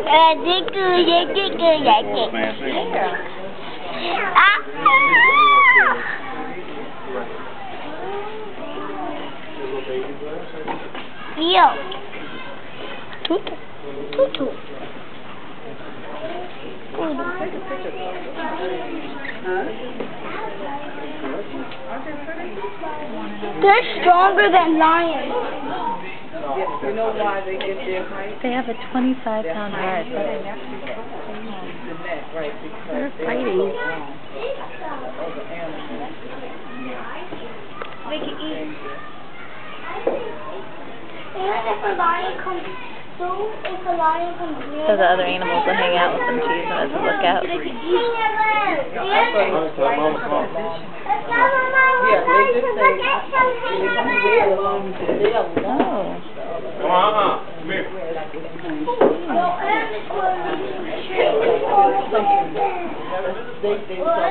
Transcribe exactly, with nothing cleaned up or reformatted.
Uh, dick, dick, dick, dick, dick. Ah! Yo. Tutu. Tutu. They're stronger than lions. You know why they get their height? They have a twenty-five pound heart. They're fighting. They can eat. And if a lion comes through, if a lion comes near, So the other animals will hang out with them too, so as a lookout. they can eat. Yeah, they just say they belong to them. Oh. Come on, uh-uh. Come here. They, they